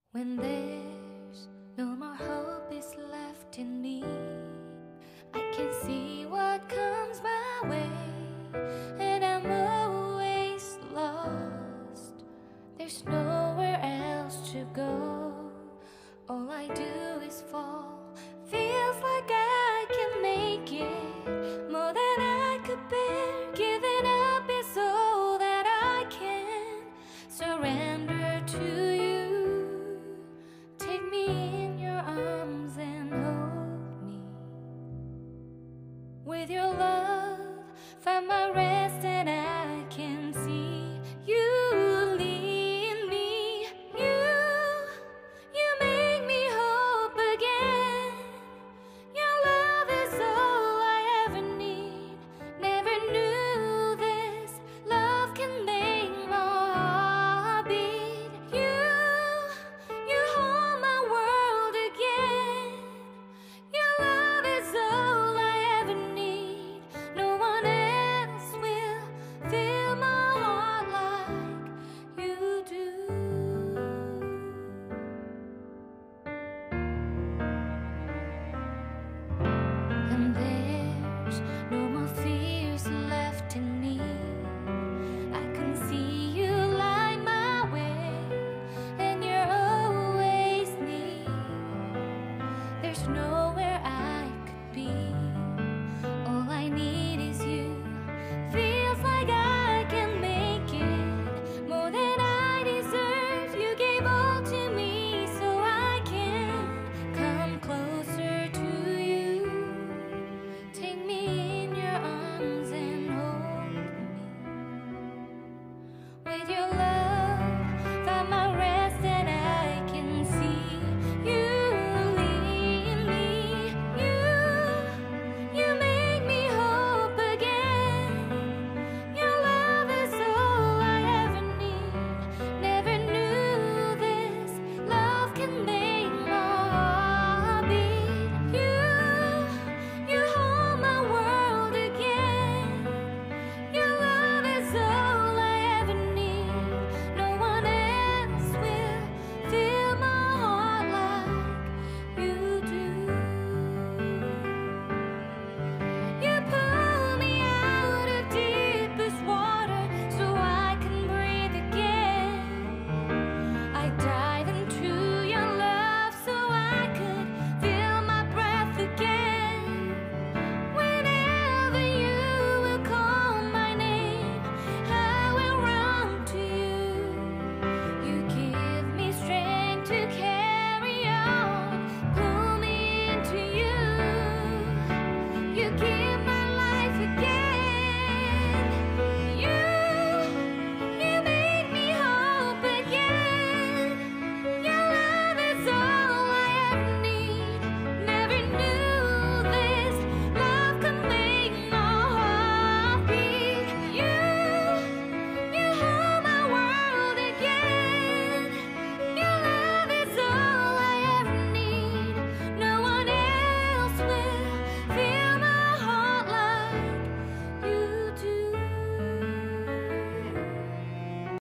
When there's no more hope is left in me, I can see what comes my way, and I'm always lost. There's nowhere else to go. All I do is fall. Feels like I can make it more than I could bear. Giving up is all that I can surrender to you. Take me in your arms and hold me. With your love, find my rest, and I can see you lead me. You make me hope again. Your love is all I ever need. Never knew this love can make my heart beat. You hold my world again. Your love is all I ever need. No one else will fill my heart like you do. And there's no more fears left in me. I can see you light my way, and you're always near. There's no